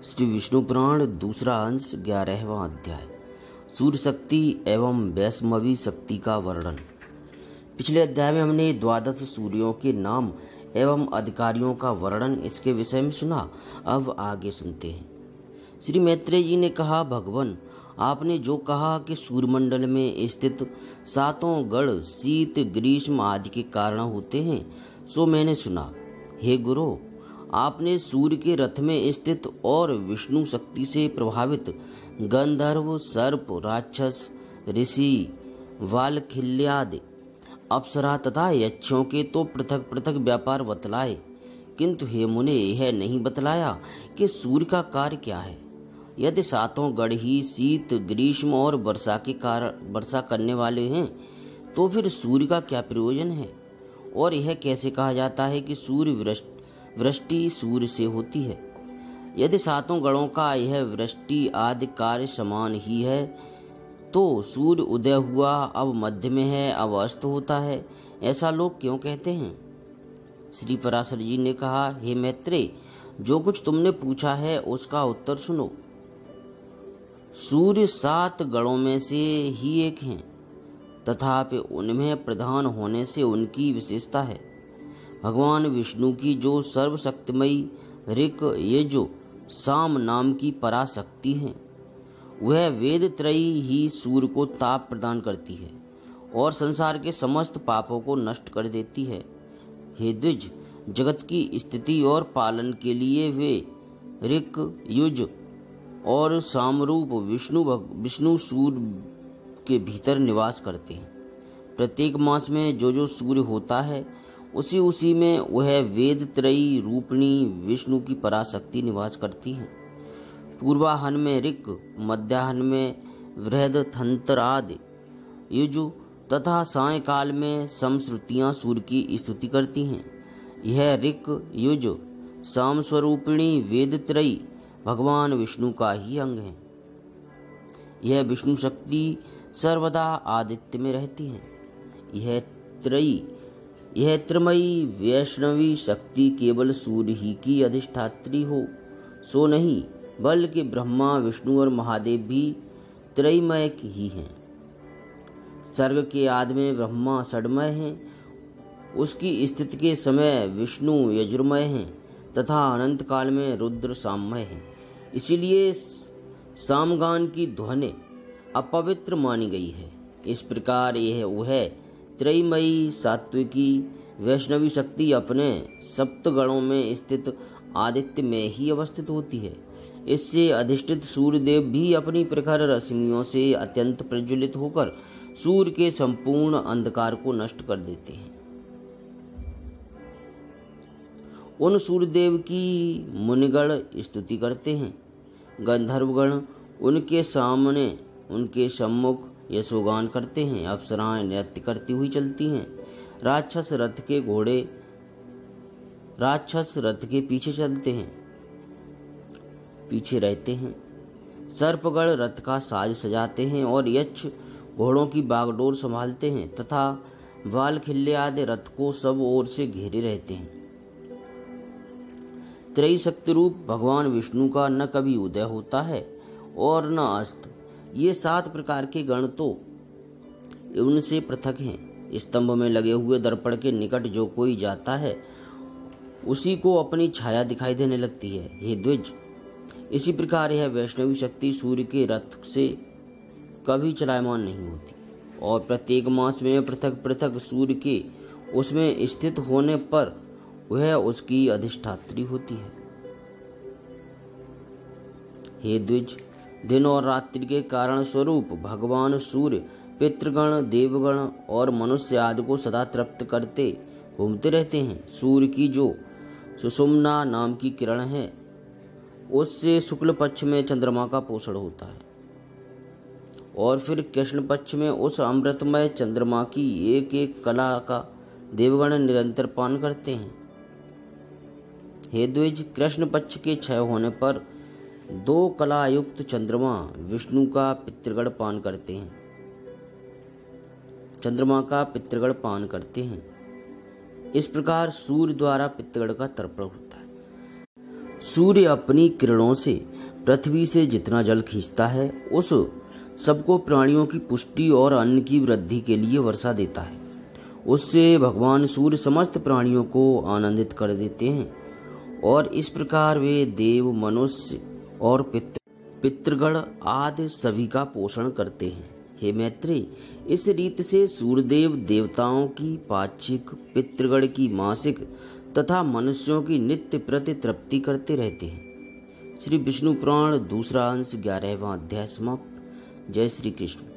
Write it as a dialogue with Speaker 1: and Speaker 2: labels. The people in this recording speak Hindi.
Speaker 1: श्री विष्णु पुराण दूसरा अंश 11वां अध्याय सूर्य शक्ति एवं वैष्णवी शक्ति का वर्णन। पिछले अध्याय में हमने 12 सूर्यों के नाम एवं अधिकारियों का वर्णन इसके विषय में सुना। अब आगे सुनते हैं। श्री मैत्रेय जी ने कहा, भगवान आपने जो कहा कि सूर्यमंडल में स्थित 7 गण शीत ग्रीष्म आदि के कारण होते हैं, सो मैंने सुना। हे गुरु, आपने सूर्य के रथ में स्थित और विष्णु शक्ति से प्रभावित गंधर्व, सर्प, राक्षस, ऋषि, वालखिल्यादि अप्सरा तथा यक्षों के तो पृथक पृथक व्यापार बतलाए, किंतु हे मुने यह नहीं बतलाया कि सूर्य का कार्य क्या है। यदि 7 गण ही शीत ग्रीष्म और वर्षा करने वाले हैं, तो फिर सूर्य का क्या प्रयोजन है। और यह कैसे कहा जाता है कि सूर्य वृष्टि सूर्य से होती है। यदि 7 गणों का यह वृष्टि आदि कार्य समान ही है, तो सूर्य उदय हुआ, अब मध्य में है, अब अस्त होता है, ऐसा लोग क्यों कहते हैं। श्री पराशर जी ने कहा, हे मैत्रेय, जो कुछ तुमने पूछा है उसका उत्तर सुनो। सूर्य 7 गणों में से ही एक हैं, तथापि उनमें प्रधान होने से उनकी विशेषता है। भगवान विष्णु की जो सर्वशक्तिमयी ऋक यजु साम नाम की पराशक्ति है, वह वेद त्रयी ही सूर्य को ताप प्रदान करती है और संसार के समस्त पापों को नष्ट कर देती है। हे द्विज, जगत की स्थिति और पालन के लिए वे ऋक युज और सामरूप विष्णु सूर्य के भीतर निवास करते हैं। प्रत्येक मास में जो सूर्य होता है, उसी में वह वेद त्रयी रूपिणी विष्णु की पराशक्ति निवास करती है। पूर्वाहन में ऋक, मध्याहन में बृहदथंत्र आदि युजु तथा सायकाल में समश्रुतियां सूर्य की स्तुति करती हैं। यह ऋक युज साम स्वरूपिणी वेद त्रयी भगवान विष्णु का ही अंग है। यह विष्णु शक्ति सर्वदा आदित्य में रहती है। यह त्रिमयी वैष्णवी शक्ति केवल सूर्य ही की अधिष्ठात्री हो, सो नहीं, बल्कि ब्रह्मा, विष्णु और महादेव भी त्रयमय ही हैं। सर्ग के आदि में ब्रह्मा षडमय हैं, उसकी स्थिति के समय विष्णु यजुर्मय हैं तथा अनंत काल में रुद्र साममय हैं। इसीलिए सामगान की ध्वनि अपवित्र मानी गई है। इस प्रकार यह वह त्रयमयी सात्विकी वैष्णवी शक्ति अपने 7 गणों में स्थित आदित्य में ही अवस्थित होती है। इससे अधिष्ठित सूर्यदेव भी अपनी प्रखर रश्मियों से अत्यंत प्रज्वलित होकर सूर्य के संपूर्ण अंधकार को नष्ट कर देते हैं। उन सूर्यदेव की मुनिगण स्तुति करते हैं। गंधर्वगण उनके सामने, उनके सम्मुख यशोगान करते हैं। अप्सराएं नृत्य करती हुई चलती हैं। राक्षस रथ के पीछे चलते हैं, पीछे रहते हैं। सर्पगण रथ का साज सजाते हैं और यक्ष घोड़ों की बागडोर संभालते हैं तथा वालखिल्य आदि रथ को सब ओर से घेरे रहते हैं। त्रयी शक्ति रूप भगवान विष्णु का न कभी उदय होता है और न अस्त। ये 7 प्रकार के गण तो उनसे पृथक हैं। स्तंभ में लगे हुए दर्पण के निकट जो कोई जाता है, उसी को अपनी छाया दिखाई देने लगती है। हे द्विज, इसी प्रकार यह वैष्णवी शक्ति सूर्य के रथ से कभी चलायमान नहीं होती और प्रत्येक मास में पृथक पृथक सूर्य के उसमें स्थित होने पर वह उसकी अधिष्ठात्री होती है। हे द्विज, दिन और रात्रि के कारण स्वरूप भगवान सूर्य पितृगण, देवगण और मनुष्य आदि को सदा तृप्त करते घूमते रहते हैं। सूर्य की जो सुषुम्ना नाम की किरण है, उससे शुक्ल पक्ष में चंद्रमा का पोषण होता है और फिर कृष्ण पक्ष में उस अमृतमय चंद्रमा की एक एक कला का देवगण निरंतर पान करते हैं। हे द्विज, कृष्ण पक्ष के क्षय होने पर 2 कला युक्त चंद्रमा विष्णु का पितृगण पान करते हैं, चंद्रमा का पितृगण पान करते हैं। इस प्रकार सूर्य द्वारा पितृगण का तर्पण होता है। सूर्य अपनी किरणों से पृथ्वी से जितना जल खींचता है उस सबको प्राणियों की पुष्टि और अन्न की वृद्धि के लिए वर्षा देता है। उससे भगवान सूर्य समस्त प्राणियों को आनंदित कर देते हैं और इस प्रकार वे देव, मनुष्य और पितृगण आदि सभी का पोषण करते हैं। हे मैत्रेय, इस रीत से सूर्यदेव देवताओं की पाक्षिक, पितृगण की मासिक तथा मनुष्यों की नित्य प्रति तृप्ति करते रहते हैं। श्री विष्णु पुराण दूसरा अंश 11वां अध्याय समाप्त। जय श्री कृष्ण।